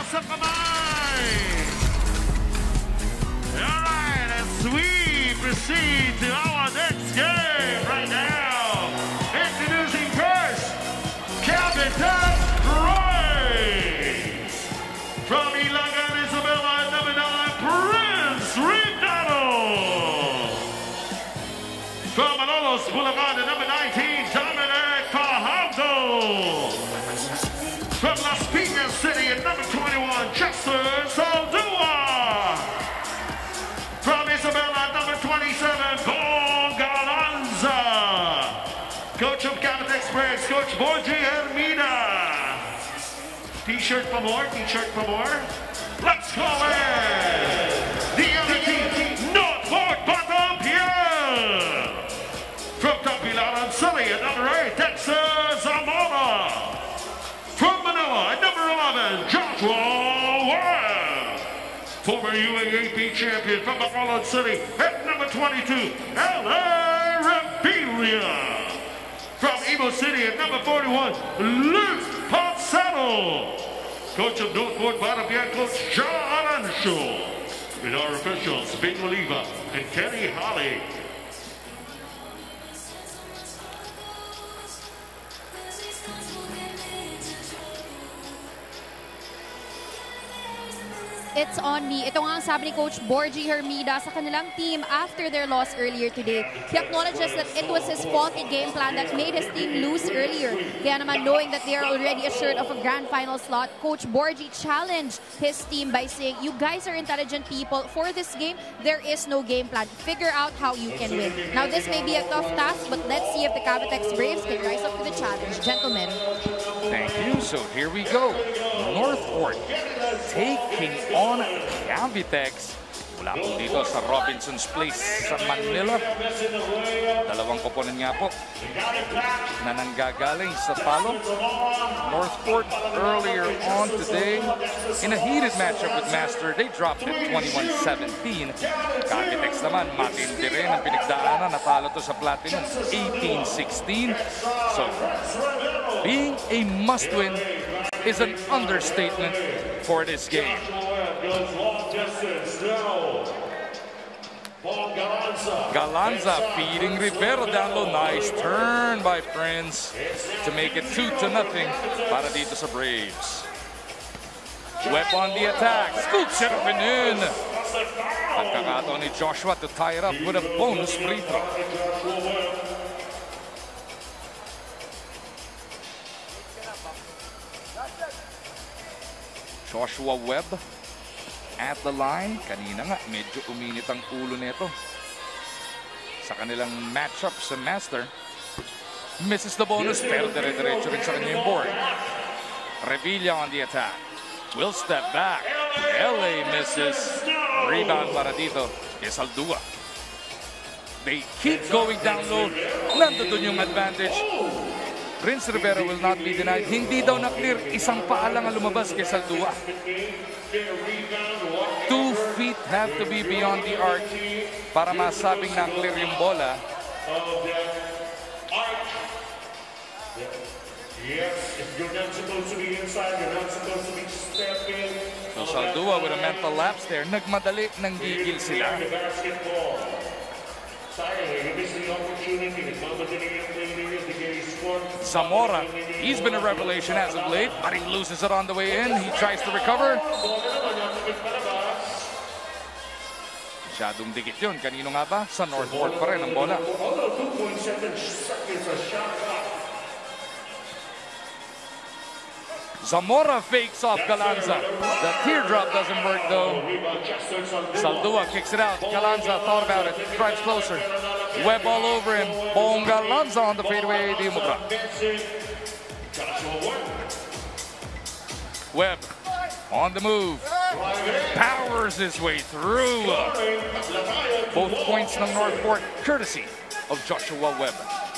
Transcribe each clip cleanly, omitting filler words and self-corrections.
sa kamay! Alright, as we proceed to our next game right now, introducing first, Captain Royce! From Ilagan, Isabela, number 9, Prince Reynaldo! From Malolos, Bulacan, number 19, Dominic Fajardo! From Las Piñas City, at number 21, Justin Saldua! From Isabela, number 27, Bon Galanza! Coach of Capitex Braves, Coach Borgi Hermida! T-shirt for more, T-shirt for more. Let's call it the other team, Northport Batapiel! From Tapilaran City, at number 8, Texas Zamora! From Manila, at number 11, Joshua Webb! Former UAAP champion from Bacolod City, at number 22, L.A. Rebellia! From Ibo City, at number 41, Luke Pozzano! Coach of Northport Batapiel, Coach John Alancho! With our officials, Bing Oliva and Kenny Holly. It's on me. Ito nga ang sabi ni Coach Borgi Hermida sa kanilang team after their loss earlier today. He acknowledges that it was his faulty game plan that made his team lose earlier. Kaya naman, knowing that they are already assured of a grand final slot, Coach Borgi challenged his team by saying, "You guys are intelligent people. For this game, there is no game plan. Figure out how you can win." Now, this may be a tough task, but let's see if the Capitex Braves can rise up to the challenge. Gentlemen. Thank you. So here we go. Northport taking on Capitex. Mula po dito sa Robinson's Place sa Manila. Dalawang koponan nga po na nanggagaling sa talo. Northport earlier on today in a heated matchup with Master. They dropped it 21-17. Capitex naman matindi rin ang pinagdaanan. Natalo to sa Platinum 18-16. So being a must-win is an understatement for this game. Galanza feeding Rivero down low. Nice turn by Prince to make it 2-0 para dito sa Braves. Webb on the attack. Scoops it up and in. Pagkakataon ni Joshua to tie it up with a bonus free throw. Joshua Webb at the line. Kanina nga, medyo uminit ang ulo nito sa kanilang matchup sa Master. Misses the bonus, pero dire-diretso rin sa kanya yung board. Revilla on the attack. Will step back. LA misses. Rebound para dito kay Saldua. They keep going down low. Nandun yung advantage. Prince Rivera will not be denied. Hindi daw na-clear. Isang paa lang ang lumabas kay Saldua. 2 feet have to be beyond the arc para masabing na-clear yung bola. So Saldua with a mental lapse there. Nagmadali, nanggigil sila. Zamora, he's been a revelation as of late, but he loses it on the way in. He tries to recover. Masyadong dikit yun. Kanino nga ba? Sa Northport pa rin ang bola. Zamora fakes off Galanza. The teardrop doesn't work though. Saldua kicks it out. Galanza thought about it. Drives closer. Webb all over him. Bon Galanza on the fadeaway. Di mo Webb on the move. Powers his way through. Both points ng Northport courtesy of Joshua Webb.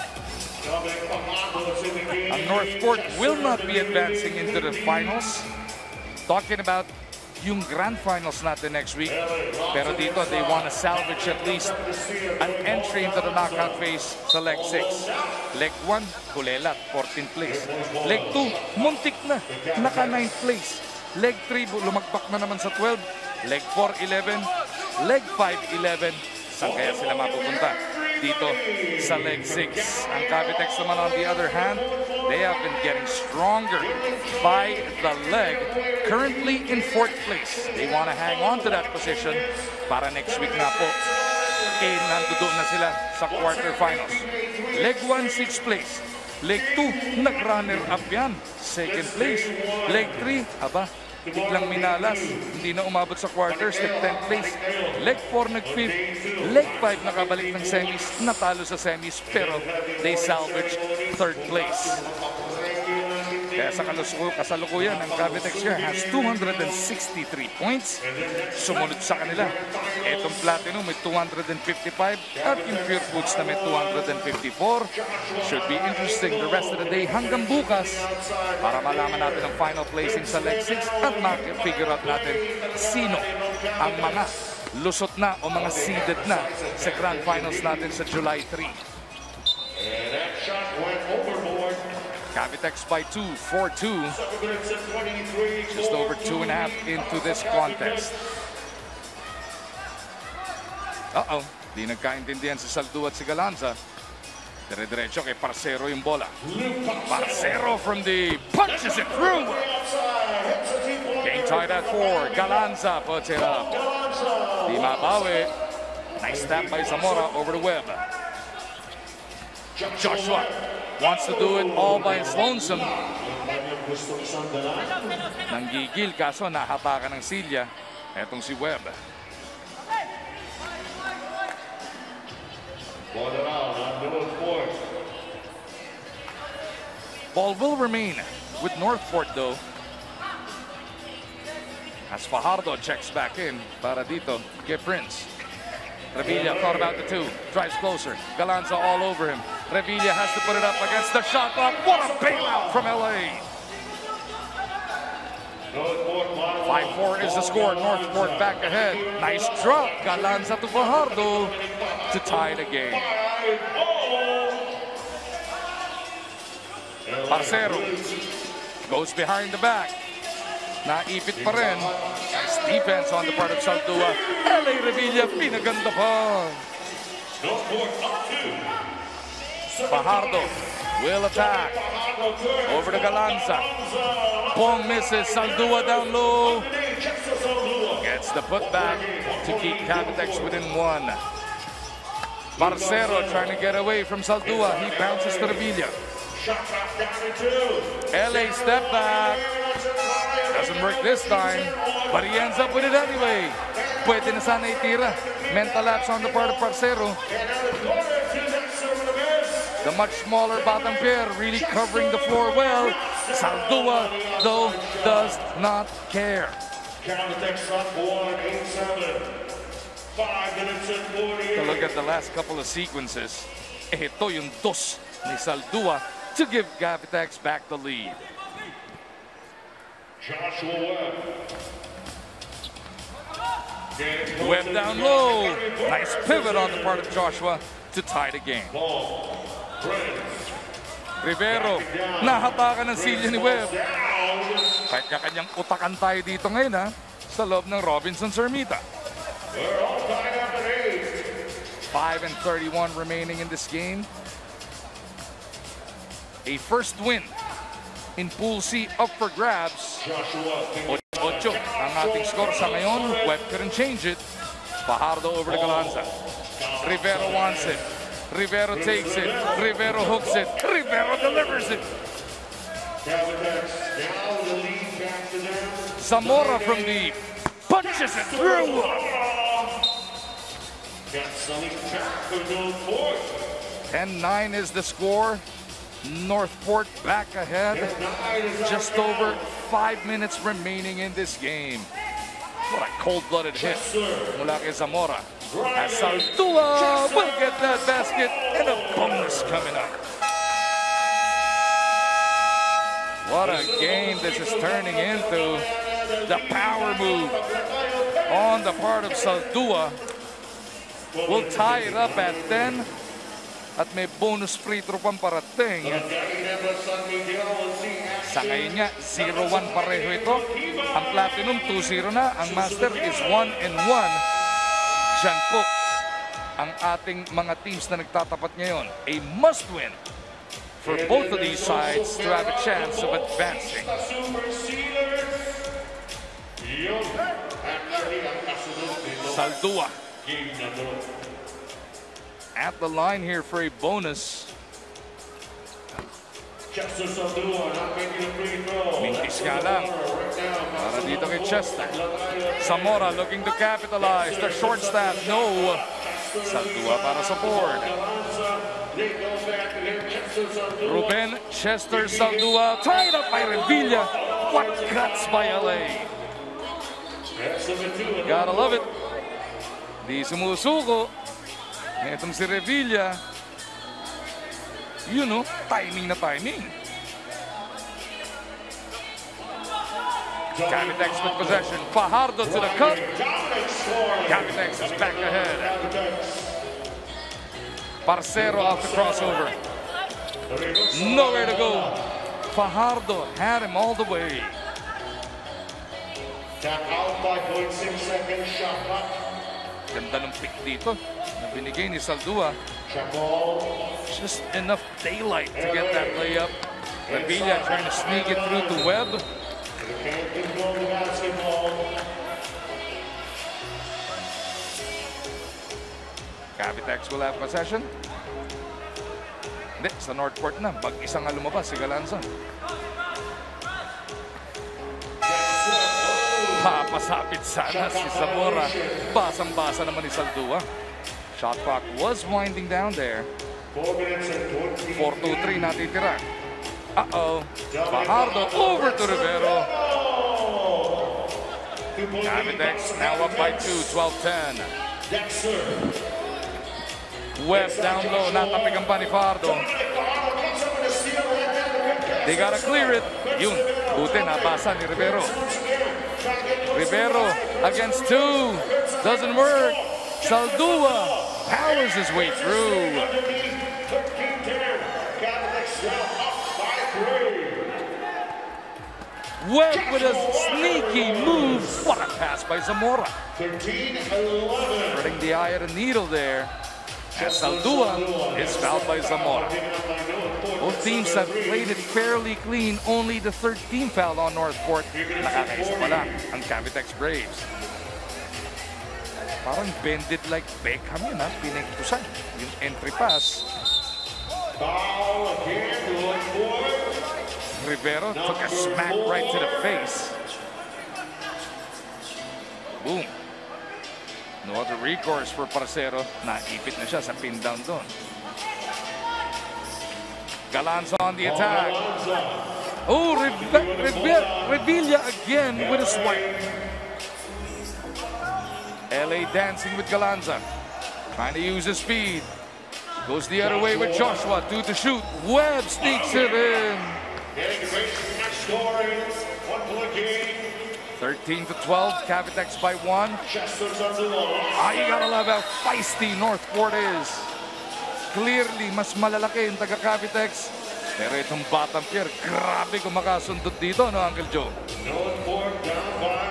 Northport will not be advancing into the finals. Talking about yung grand finals natin next week. Pero dito, they want to salvage at least an entry into the knockout phase sa Leg 6. Leg 1, Kulelat, 14th place. Leg 2, muntik na, naka 9th place. Leg 3, lumagpak na naman sa 12. Leg 4, 11. Leg 5, 11. Saan kaya sila mapupunta? Dito sa leg 6. Ang Cavitex naman on the other hand, they have been getting stronger by the leg. Currently in 4th place. They want to hang on to that position para next week na po. Nandoon na sila sa quarterfinals. Leg 1, 6th place. Leg 2, nag-runner up yan. 2nd place. Leg 3, biglang minalas. Hindi na umabot sa quarters. Leg 10th place. Leg 4, nag-5th. Leg 5, nakabalik ng semis. Natalo sa semis, pero they salvaged 3rd place. Kaya sa kasalukuyan, ang Cavitex here has 263 points. Sumunod sa kanila, etong Platinum may 255 at yung Pure Foods na may 254. Should be interesting the rest of the day hanggang bukas para malaman natin ang final placing sa Leg 6 at figure out natin sino ang mga lusot na o mga seeded na sa Grand Finals natin sa July 3. And that shot went overboard. Cavitex by 2, 4-2. Just over 2.5 into this contest. Di nagkaintindihan si Saldua at si Galanza. Dire-diretso kay Parcero yung bola. Parcero from the punches it through. Game tied at 4. Galanza puts it up. Di mabawi. Nice tap by Zamora over the web. Joshua wants to do it all by his lonesome. Nanggigil kaso nahapakan ng silya. Etong si Webb. Ball will remain with Northport though. As Fajardo checks back in para dito kay Prince. Revilla thought about the 2, drives closer. Galanza all over him. Revilla has to put it up against the shot clock. What a bailout from LA. 5-4 is the score. Northport back ahead. Nice drop. Galanza to Fajardo to tie the game. Parcero goes behind the back. Naipit pa rin. Nice defense on the part of Saldua. LA Revilla, pinaganda pa. Fajardo will attack. Over to Galanza. Bong misses. Saldua down low. Gets the putback to keep Cavitex within 1. Parcero trying to get away from Saldua. He bounces to Revilla. LA step back. Doesn't work this time, but he ends up with it anyway. Pwede na sana itira. Mental lapse on the part of Parcero. The much smaller bottom pair really covering the floor well. Saldua, though, does not care. To look at the last couple of sequences, ito yung dos ni Saldua to give Cavitex back the lead. Joshua Webb. Webb down low. Nice pivot on the part of Joshua to tie the game. Rivero, nahapakan ng silya ni Webb. Kahit kanyang utakan tayo dito ngayon sa loob ng Robinson's Ermita. 5:31 remaining in this game. A first win in Pool C up for grabs. 8-8 ang ating score sa ngayon. Webb couldn't change it. Fajardo over to Galanza. Rivero wants it. Rivero takes it. Rivero hooks it. Rivero delivers it. Zamora from deep. Punches it through. 10-9 is the score. Northport back ahead. Just over 5 minutes remaining in this game. What a cold-blooded hit mula kay Zamora. As Saldua will get that basket and a bonus coming up. What a game this is turning into. The power move on the part of Saldua will tie it up at 10. at may bonus free throw pang parating. Sa ngayon nga, 0-1 pareho ito. Ang Platinum 2-0 na. Ang Master is 1-1. Diyan po ang ating mga teams na nagtatapat ngayon. A must-win for both of these sides to have a chance of advancing. Saldua at the line here for a bonus. Mintis nga lang para dito kay Chester. Zamora looking to capitalize. The short staff, no. Saldua para sa board. Ruben, Chester, Saldua, tied up by Revilla. What cuts by LA? Gotta love it. Di sumusuko. Itong si Revilla. You know, timing na timing. Cavitex with possession. Fajardo to the cup. Cavitex is back ahead. Parcero off the crossover. Nowhere to go. Fajardo had him all the way. Tap out by 0.6 seconds. Shot clock. Ganda ng pick dito na binigay ni Saldua. Just enough daylight to get that layup. Revilla trying to sneak it through to Webb. Cavitex will have possession. Hindi, sa North Court na. Bag-isa nga lumabas si Galanza. Papasapit sana si Zamora. Basang-basa naman ni Saldua. Shot clock was winding down there. 4-2-3 natitira. Uh-oh. Fajardo over to Rivero. Cavitex now up by 2, 12-10. Webb down low, natapigan pa ni Fajardo. They gotta clear it. Yun, buti nabasa ni Rivero. Rivero against 2. Doesn't work. Saldua powers his way through. Webb with a sneaky move. What a pass by Zamora. Putting the eye at a needle there. As Saldua is fouled by Zamora. Both teams have played it fairly clean. Only the third team foul on North Court. Nakakaisa pala ang Cavitex Braves. Parang bended like Beckham yun ha. Pinagtusan yung entry pass. Rivero took a smack right to the face. Boom. No other recourse for Parcero. Naipit na siya sa pin down doon. Galanza on the attack. Oh, Revilla again with a swipe. LA dancing with Galanza. Trying to use his speed. Goes the other way with Joshua. 2 to shoot. Webb sneaks it in. 13-12. Cavitex by 1. You gotta love how feisty North Court is. Clearly, mas malalaki yung taga-Cavitex. Pero itong Batang Pier, grabe kung makasundot dito, no, Uncle Joe? North Court down by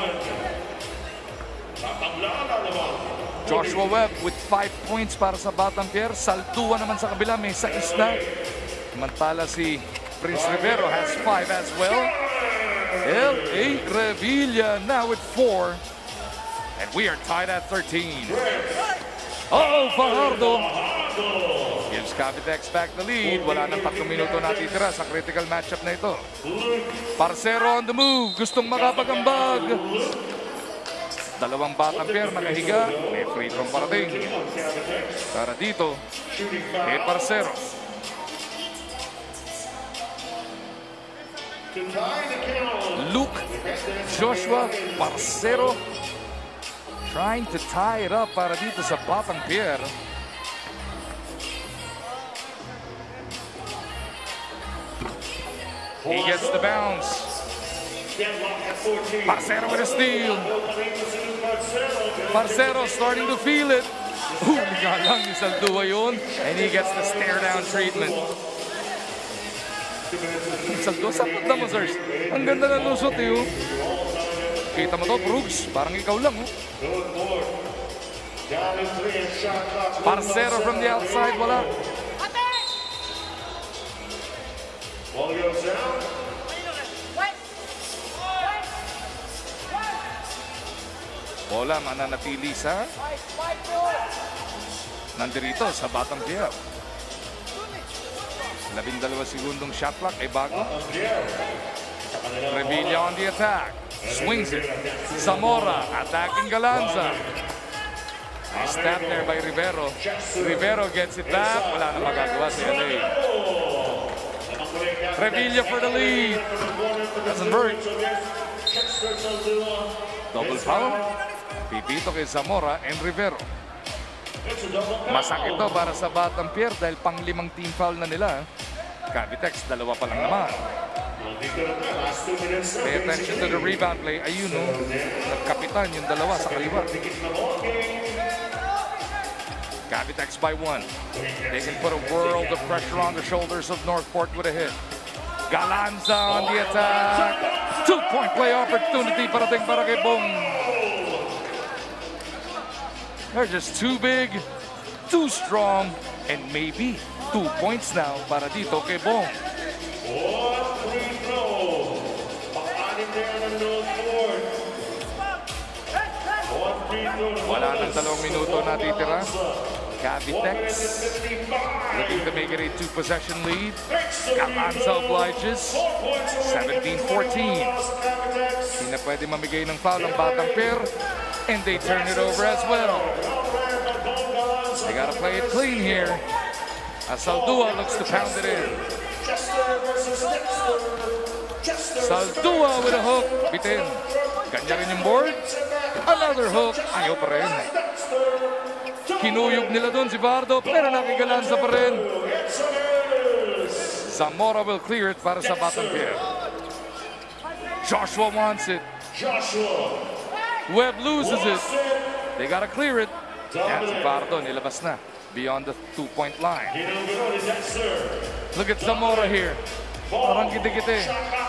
1. Joshua Webb with 5 points para sa Batang Pier. Saldua naman sa kabila, may 6 na. Samantala si Prince Rivero has 5 as well. L.A. Revilla now with 4. And we are tied at 13. Oh, Fajardo gives Cavitex back the lead. Wala nang 3 minuto natitira sa critical matchup na ito. Parcero on the move. Gustong makapagambag. Dalawang Batang Pier nakahiga. May free throw parating. Para dito, kay Parcero. Luke, Joshua, Parcero trying to tie it up para dito sa Batang Pier. He gets the bounce. Parcero with a steal. Parcero starting to feel it. Huliga lang ni Saldua yun. And he gets the stare-down treatment. Saldua, sapot na mo, sirs. Ang ganda ng lusot, eh, oh. Kita mo to, Brooks. Parang ikaw lang, oh. Parcero from the outside, wala. Bola mananatili sa nandirito sa Batang Pier. 12 segundong shot clock ay bago. Revilla on the attack. Swings it. Zamora attacking Galanza. Nice tap there by Rivero. Rivero gets it back. Wala na magagawa si LA. Revilla for the lead. Doesn't work. Double foul. Pipito kay Zamora and Rivero. Masakit to para sa Batang Pier dahil pang-5 team foul na nila. Cavitex, 2 pa lang naman. Pay attention to the rebound play. Ayun, no? Nagkapitan yung 2 sa kaliwa. Cavitex by 1. They can put a world of pressure on the shoulders of Northport with a hit. Galanza on the attack. 2-point play opportunity parating para kay Bong. They're just too big, too strong, and maybe 2 points now para dito kay Bong. Wala nang 2 minuto natitira. Cavitex looking to make it a 2-possession lead. Galanza obliges. 17-14. Hindi na pwede mamigay ng foul ang Batang Pier. And they turn it over as well. They gotta play it clean here. As Saldua looks to pound it in. Saldua with a hook. Bitin. Kanya rin yung board. Another hook. Ayaw pa rin. Kinuyog nila doon si Bardo, pero nakigalanza pa rin. Zamora will clear it para sa Batang Pier. Joshua wants it. Webb loses it. They gotta clear it. Yan si Bardo, nilabas na. Beyond the 2-point line. Look at Zamora here. Parang kiti-kiti.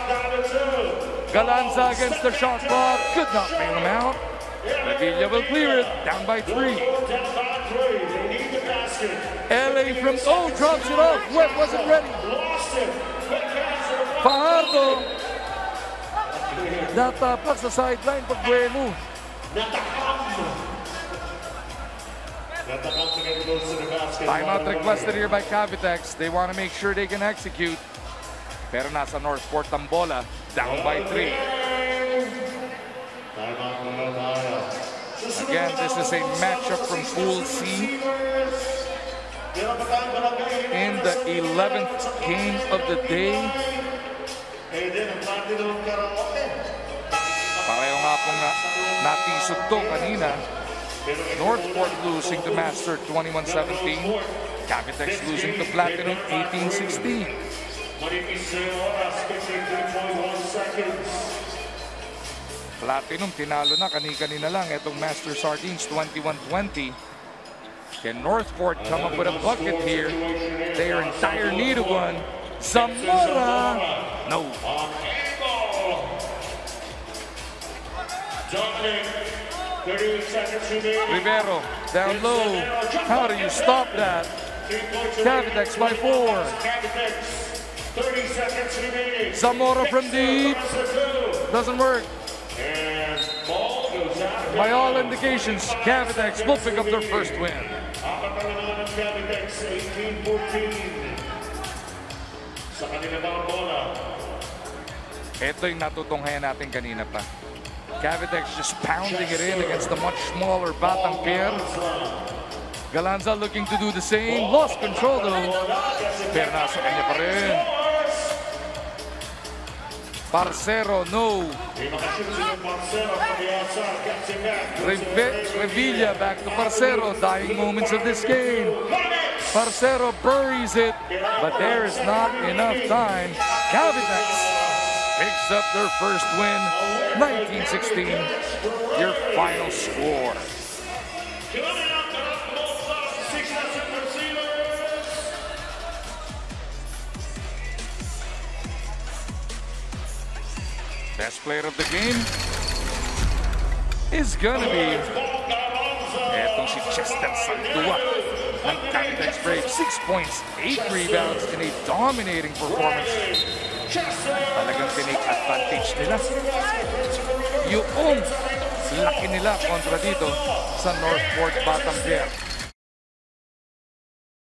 Galanza against the shot clock. Could not bail him out. Revilla will clear it. Down by 3. LA from... Oh, drops it off. Webb wasn't ready. Fajardo. Natapak sa sideline pag Bueno. Timeout requested here by Cavitex. They want to make sure they can execute. Pero nasa Northport ang bola. Down by 3. Again, this is a matchup from Pool C. In the 11th game of the day. Pareho nga pong natisod to kanina. Northport losing to Master 21-17. Cavitex losing to Platinum 18-16. Platinum tinalo na kanina lang itong Master Sardines 21-20. Can Northport come up with a bucket here? They are in dire need of one. Zamora! No. Rivero down low. How do you stop that? Cavitex by 4. Zamora from deep. Doesn't work. By all indications, Cavitex will pick up their first win. Ito yung natutunghayan natin kanina pa. Cavitex just pounding it in against the much smaller Batang Pier. Galanza looking to do the same. Lost control though. Pero nasa kanya pa rin. Parcero, no. Revilla back to Parcero. Dying moments of this game. Parcero buries it, but there is not enough time. Cavitex picks up their first win, 19-16, your final score. Best player of the game is gonna be etong si Chester Saldua ng Cavitex Braves. 6 points, 8 rebounds, and a dominating performance. Talagang tinake advantage nila. Yung laki nila kontra dito sa Northport Batam Bear.